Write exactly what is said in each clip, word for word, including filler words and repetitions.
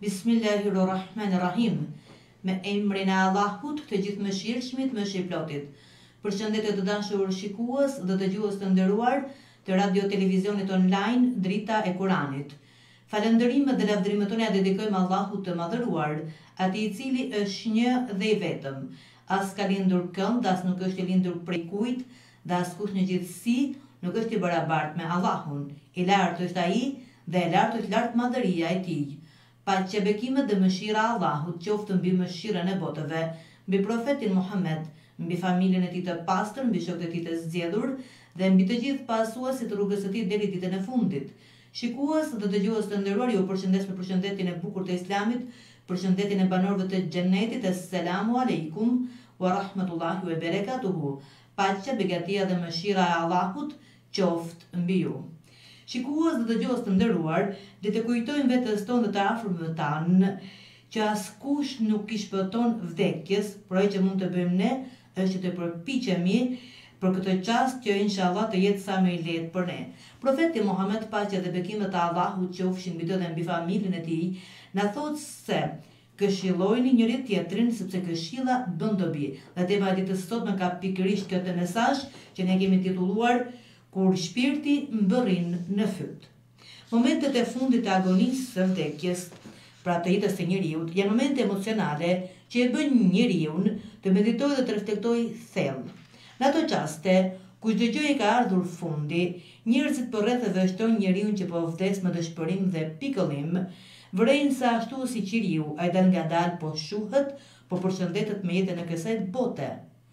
Bismillahirrahmanirrahim. Me emrin e Allahut, të gjithë mëshirshmit, mëshirëplotit. Përshëndetje të dashur shikues dhe dëgjues të nderuar të radio televizionit online Drita e Kuranit. Falënderimet dhe lavdërimet tona dedikojmë Allahut të madhëruar, atij i cili është një dhe i vetëm. As ka lindur kënd, as nuk është i lindur prej kujt, dhe askush në gjithësi nuk është i barabartë me Allahun. I lartë është ai dhe e lartë është lartë madhëria e tij. Paqja, bekimet dhe mëshira e Allahut qoftë mbi mëshirën e botëve, mbi profetin Muhammed, mbi familjen e tij të pastër, mbi shokët e tij të zgjedhur dhe mbi të gjithë pasuesit të rrugës së tij deri ditën e fundit. Shikues dhe dëgjues të nderuar, ju përshëndes me përshëndetjen e bukur të Islamit, përshëndetjen e banorëve të xhenetit. Assalamu aleikum wa rahmatullahi wa barakatuhu. Paqja, begatia dhe mëshira e Allahut qoftë mbi ju. Shikues dhe dëgjues të nderuar, le të kujtojmë vetes tonë dhe të afërmëve tanë që askush nuk i shpëton vdekjes, por ajo që mund të bëjmë ne është të përpiqemi për këtë çast që inshallah të jetë sa më i lehtë për ne. Profeti Muhammed, paqja dhe bekimet e Allahut qofshin mbi të dhe mbi familjen e tij, na thotë se këshillojni njëri tjetrin sepse këshilla bën dobi. Dhe tema e ditës sot më ka pikërisht këtë mesazh që ne kemi titulluar Kur shpirti mbërrin në fyt. Momentet e fundit të agonisë së vdekjes, pra të jetës së njeriut, janë momente emocionale që e bën njeriu të meditojë dhe të reflektojë thellë. Në ato çaste ku çdo gjë i ka ardhur fundi, njerëzit përreth e vështojnë njeriu që po vdes me dëshpërim dhe pikëllim, vrejnë se ashtu si qiriu, ai dal ngadalë po shuhet, po përshëndetet me jetën e kësaj bote.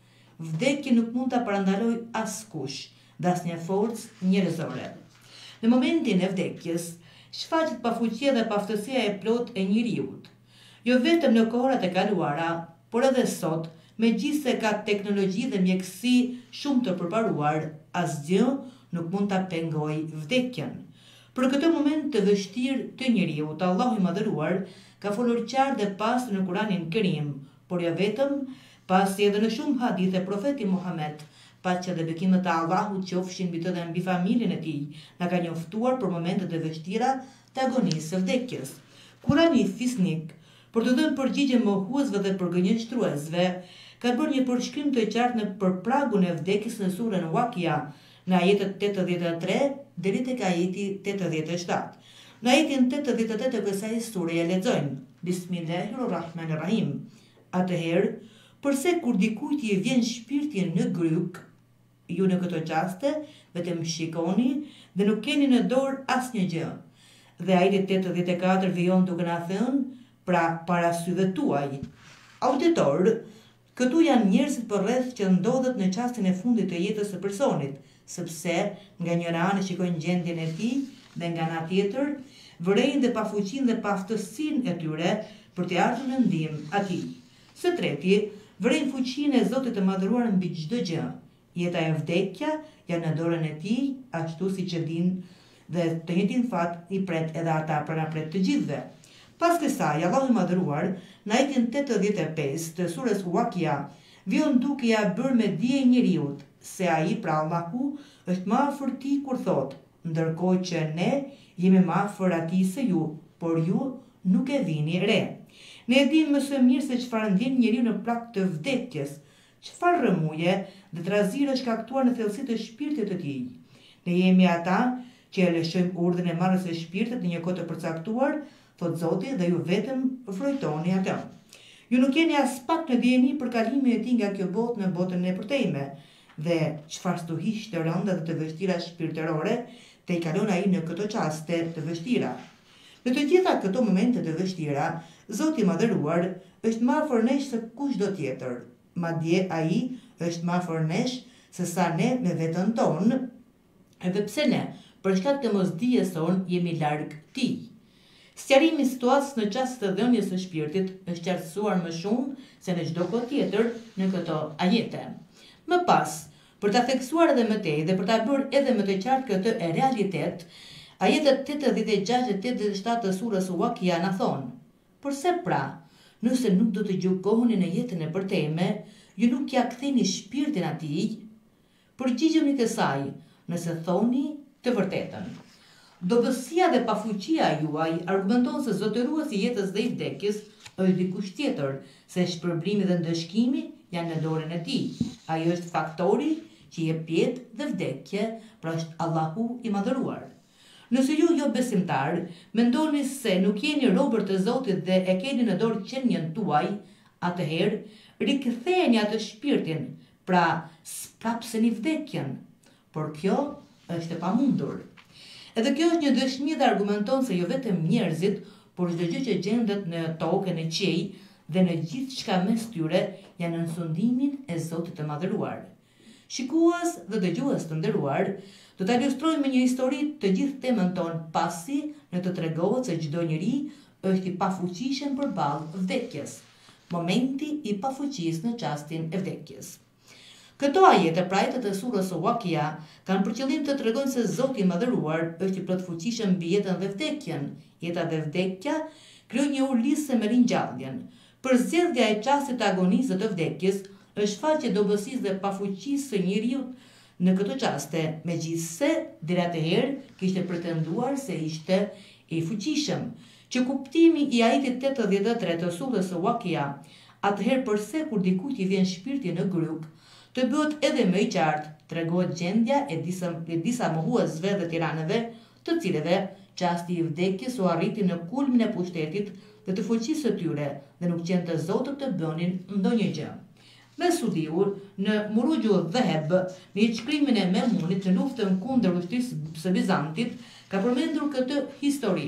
Vdekja nuk mund ta parandalojë askush, dhe asnjë forcë njerëzore. Në momentin e vdekjes, shfaqet pafuqia dhe paaftësia e plotë e njeriut. Jo vetëm në kohërat e kaluara, por edhe sot, megjithse ka teknologji dhe mjekësi shumë të përparuar, asgjë nuk mund ta pengojë vdekjen. Për këtë moment të vështirë të njeriut, Allahu i madhëruar ka folur qartë dhe pastër në Kuranin Kerim, por jo vetëm, pasi edhe në shumë hadithe profeti Muhammed, paqja dhe bekimet e Allahut qofshin mbi të dhe mbi familjen e tij, na ka njoftuar për momentet e vështira të agonisë së vdekjes. Kurani fisnik, për të dhënë përgjigje mohuesve dhe përgënjeshtruesve, ka bërë një përshkrim të qartë në përpragun e vdekjes në surën Wakia, në ajetet tetëdhjetë e tre deri tek ajeti tetëdhjetë e shtatë. Në ajetin tetëdhjetë e tetë të kësaj sure e lexojmë: Bismillahirrahmanirrahim. Atëherë, përse kur dikujt i vjen shpirti në gryk, ju në këto qaste vetëm shikoni dhe nuk keni në dorë asnjë gjë. Dhe ajeti tetëdhjetë e katër vijon duke na thënë, pra para syve tuaj. Auditor, këtu janë njerëzit përreth që ndodhet në çastin e fundit të jetës së personit, sepse nga njëra anë shikojnë gjendjen e tij dhe nga ana tjetër vërejnë dhe pafuqinë dhe paaftësinë e tyre për të ardhur në ndihmë atij. Së treti, vërejnë fuqinë e Zotit të madhëruar mbi çdo gjë. Jeta e vdekja janë në dorën e tij, ashtu siç e din dhe të njëjtin fat i pret edhe ata pra na pret të gjithëve. Pas kësaj, Allahu i madhëruar në ajetin tetëdhjetë e pesë të surës Wakia vjen duke ja bërë me dije njeriu se ai pra Allahu është më afër tij kur thotë, ndërkohë që ne jemi më afër atij se ju, por ju nuk e vini re. Ne e dimë më së miri se çfarë ndjen njeriu në prag të vdekjes, çfarë rrëmuje dhe trazire shkaktuar në thellësi të shpirtit të tij. Ne jemi ata që e lëshojmë urdhën e marrjes së shpirtit në një kohë të përcaktuar, thot Zoti, dhe ju vetëm frujtoni atë. Ju nuk jeni as pak në dijeni për kalimin e tij nga kjo botë në botën e përtejme, dhe çfarë stuhish të rënda dhe të vështira shpirtërore të i kalon ai në këto çaste të vështira. Në të gjitha këto momente të vështira, Zoti i madhëruar është më afër nesh se kushdo tjetër. Madje ai është më afër nesh se sa ne me veten tonë, edhe pse ne, për shkak të mosdijes tonë, jemi larg tij. Sqarimi i situatës në çast të dhënies së shpirtit është qartësuar më shumë se në çdo kohë tjetër në këto ajete. Më pas, për ta theksuar edhe më tej dhe për ta bërë edhe më të qartë këtë e realitet, ajetet tetëdhjetë e gjashtë e tetëdhjetë e shtatë të surës Wakia na thonë: Përse pra, nëse nuk do të gjykoheni në jetën e përtejme, ju nuk ja ktheni shpirtin atij? Përgjigjuni kësaj, nëse thoni të vërtetën. Dobësia dhe pafuqia juaj argumenton se zotëruesi i jetës dhe i vdekjes është dikush tjetër, se shpërblimi dhe ndëshkimi janë në dorën e tij. Ai është faktori që jep jetë dhe vdekje, pra është Allahu i madhëruar. Nëse ju jo besimtar, mendoni se nuk jeni robër të Zotit dhe e keni në dorë qenien tuaj, atëherë riktheheni atë shpirtin, pra sprapseni vdekjen. Por kjo është e pamundur. Edhe kjo është një dëshmi dhe argumenton se jo vetëm njerëzit, por çdo gjë që gjendet në tokën e qej dhe në gjithë çka mes tyre janë në sundimin e Zotit të madhëruar. Shikues dhe dëgjues të nderuar, do ta ilustrojmë me një histori të gjithë temën tonë, pasi në të tregohet se çdo njeri është i pafuqishëm përballë vdekjes. Momenti i pafuqisë në çastin e vdekjes. Këto ajete pra ajetet e surës Wakia kanë për qëllim të tregojnë se Zoti i madhëruar është i plotfuqishëm mbi jetën dhe vdekjen. Jeta dhe vdekja krijojnë një ulisë me ringjalljen. Përzgjedhja e çastit të agonisë të vdekjes është faqe e dobësisë dhe pafuqisë së njeriu në këtë çaste, megjithse deri atëherë kishte pretenduar se ishte i fuqishëm. Që kuptimi i ajetit tetëdhjetë e tre të surës Wakia, atëherë përse kur dikujt i vjen shpirti në gryk, të bëhet edhe më i qartë, tregohet gjendja e disa, e disa mohuesve dhe tiranëve, të cilëve çasti i vdekjes u arriti në kulmin e pushtetit dhe të fuqisë së tyre dhe nuk qenë të zotët të bënin ndonjë gjë. Mesudiu në Murugju Dheheb, në shkrimin e Memunit në luftën kundër ushtrisë së Bizantit, ka përmendur këtë histori.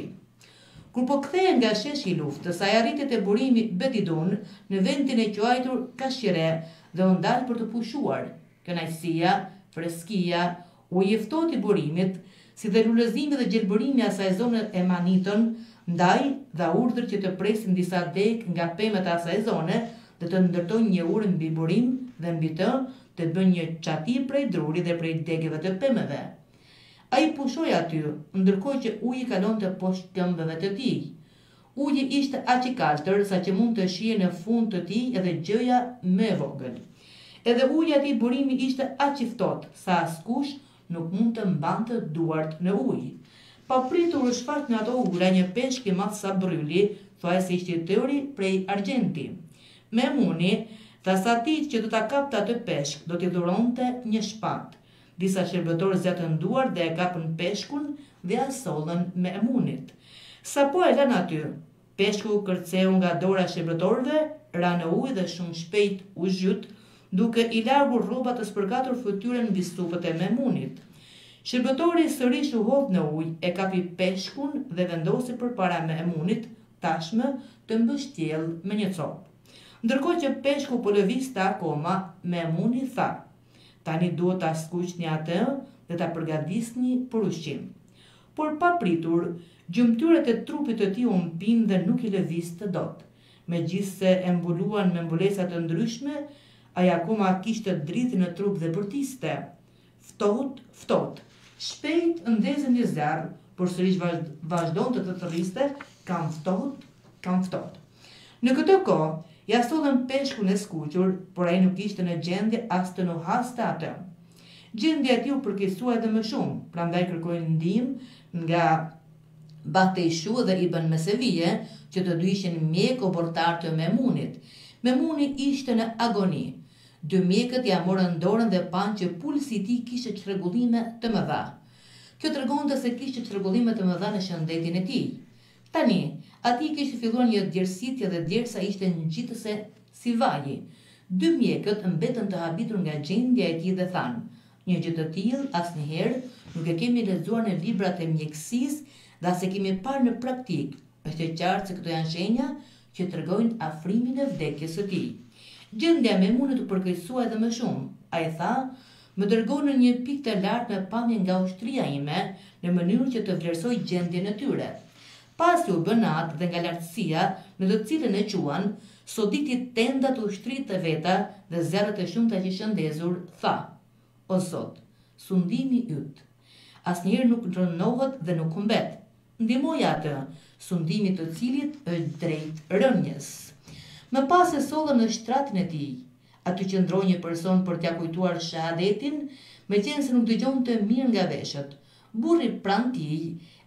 Kur po kthehej nga sheshi i luftës, ai arriti te burimi Betidun në vendin e quajtur Kashire dhe u ndal për të pushuar. Kënaqësia, freskia, uji i ftohtë i burimit, si dhe lulëzimi dhe gjelbërimi asaj zone e Manitën, ndaj dha urdhër që të presin disa deg nga pemët e asaj zone dhe të ndërtojnë një urë mbi burim dhe mbi të të bëjnë një çati prej drurit dhe prej degëve të pemëve. Ai pushoi aty, ndërkohë që uji kalonte poshtë këmbëve të tij. Uji ishte aq i kaltër sa që mund të shihej në fund të tij edhe gjëja më e vogël. Edhe uji aty burimi ishte aq i ftohtë sa askush nuk mund të mbante duart në ujë. Pa pritur u shfaq në ato ura një peshk i madh sa brylli, thuaj se ishte i tëri prej argjenti. Memuni tha se atij që do ta kapte atë peshk do t'i dhuronte një shpatë. Disa shërbëtorë zjatën duar dhe e kapën peshkun dhe asollën me emunit. Sa po e lën aty, peshku kërceu nga dora shërbëtorëve, ra në ujë dhe shumë shpejt u zhyt, duke i largur rrobat të spërkatur fytyrën mbi stupët e Memunit. Shërbëtori sërish u hodh në ujë, e kapi peshkun dhe vendosi përpara Memunit, tashmë të mbështjell me një copë. Ndërkohë që peshku po lëvizte akoma, Memuni tha: "Tani duhet ta skuqni atë dhe ta përgatisni për ushqim." Por pa pritur, gjymtyrët e trupit të tij u mpinë dhe nuk i lëvizte dot. Megjithse e mbuluan me mbulesa të ndryshme, ai akoma kishte dritë në trup dhe bërtiste. Ftohtë, ftohtë. Shpejt ndezën një zjarr, por sërish vazhdonte të thërriste: "Kam ftohtë, kam ftohtë." Në këtë kohë, ja sollën peshkun e skuqur, por ai nuk ishte në gjendje as të nuhaste atë. Gjendja e tij u përkeqësua edhe më shumë, prandaj kërkoi ndihmë nga Bahteshu dhe Ibn Mesevije, që të dy ishin mjek obortar të Memunit. Memuni ishte në agoni. Dy mjekët ja morën dorën dhe panë që pulsi i tij kishte çrregullime të mëdha. Kjo tregonte se kishte çrregullime të mëdha në shëndetin e tij. Tani, atij kishte filluar një djersitje dhe djersa ishte ngjitëse si vaji. Dy mjekët mbetën të habitur nga gjendja e tij dhe thanë: "Një gjë të tillë asnjëherë nuk e kemi lexuar në librat e mjekësisë dhe as e kemi parë në praktik. Është e qartë se këto janë shenja që tregojnë afrimin e vdekjes së tij." Gjendja e Memunit u përkeqësua edhe më shumë. Ai tha: "Më dërgoi në një pikë të lartë me pamje nga ushtria ime, në mënyrë që të vlerësoj gjendjen e tyre." Pasi u bë natë dhe nga lartësia në të cilën e quan, soditi tendat ushtrit të veta dhe zjarret e shumta që shëndezur, tha: "O Zot, sundimi yt, asnjëherë nuk rënohet dhe nuk humbet. Ndihmoj atë, sundimi të cilit është drejt rënjes." Më pas e sollën në shtratin e tij. Aty qëndroi një person për t'ia kujtuar shahadetin, meqense nuk dëgjonte mirë nga veshët. Burri pranë tij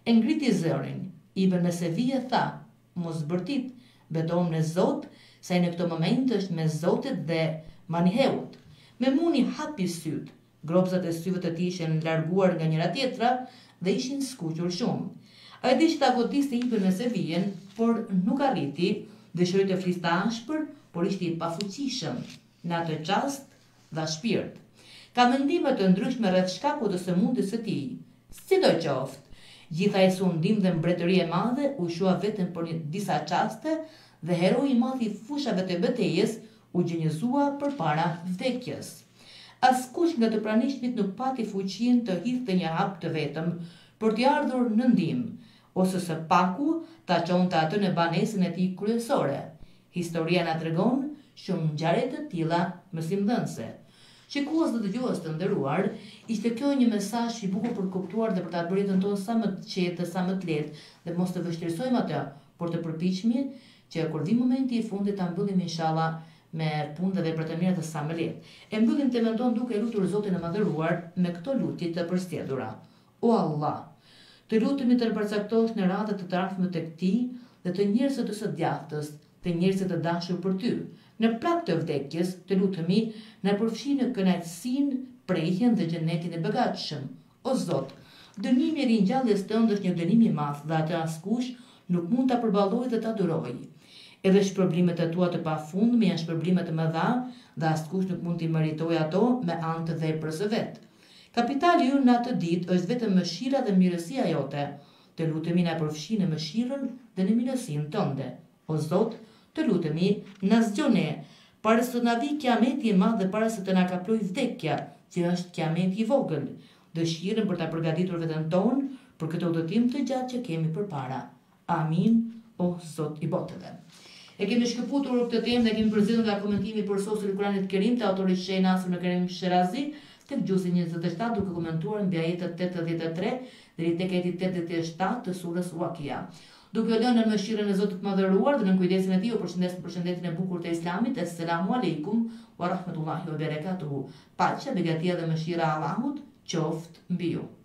E ngriti zërin, Ibn Mesevije tha, mos bërtit, betojmë në Zot, sa në këto moment është me Zotit dhe maniheut. Me muni hapi syt, gropzat e syve të tij ishin larguar nga njëra tjetra dhe ishin skuqur shumë. Ai di që ta godiste Ibn Mesevijen, por nuk arriti, dëshiroi të fliste ashpër, por ishte i pafuqishëm në atë çast dha shpirt. Ka mendime të ndryshme rreth shkakut të sëmundjes së tij. Sidoqoftë, gjitha e sundim dhe mbretëri e madhe u shua vetëm për një disa qaste dhe heroi i madh i fushave të betejës u gjinjëzua përpara vdekjes. Askush nga të pranishmit nuk pati fuqinë të hidhte një hap të vetëm për t'i ardhur në ndihmë, ose së paku ta çonte atë në banesën e tij kryesore. Historia na tregon shumë ngjarje të tilla mësimdhënëse. Shikues dhe dëgjues të nderuar, ishte kjo një mesazh i bukur për kuptuar dhe për ta bërë jetën tonë sa më të qetë, sa më të lehtë dhe mos të vështirësojmë atë, por të përpiqemi që kur vi momenti i fundit ta mbyllim inshallah me punë dhe vepra të mira të sa më lehtë. E mbyllim temën tonë duke lutur Zotin e Madhëruar me këto lutje të përsëritura. O Allah, të lutemi të përcaktosh në radhë të të ardhme tek ti dhe të njerëzve të së djathtës, të njerëzve të dashur për ty. Në prag të vdekjes, të lutemi na përfshi në kënaqësinë, prehjen dhe xhenetin e begatshëm. O Zot, dënimi i ringjalljes tënde është një dënim i madh dhe atë askush nuk mund ta përballojë dhe ta durojë. Edhe shpërblimet e tua të pafundme janë shpërblime të mëdha dhe askush nuk mund t'i meritojë ato me anë të veprës së vet. Kapitali ynë në atë ditë është vetëm mëshira dhe mirësia jote. Të lutemi na përfshi në mëshirën dhe në mirësinë tënde. O Zot, të lutemi na zgjone para se të na vi kiameti i madh dhe para se të na kaploj vdekja, që është kiameti i vogël. Dëshirën për ta përgatitur veten tonë për këtë udhëtim të gjatë që kemi përpara. Amin, o Zot i botëve. E kemi shkëputur këtë temë dhe kemi përzgjedhur nga komentimi për sosul i Kuranit Kerim të autorit Sheh Nasr ibn Karim Shirazi, tek gjuzi njëzet e shtatë duke komentuar mbi ajetet tetëdhjetë e tre deri tek ajeti tetëdhjetë e shtatë të surës Wakia. Duke u lënë në mëshirën e Zotit Madhëruar dhe në kujdesin e tij, u përshëndes për përshëndetjen e bukur të Islamit. Assalamu alaikum wa rahmatullahi wa barakatuhu. Paqja, begatia dhe mëshira e Allahut qoftë mbi ju.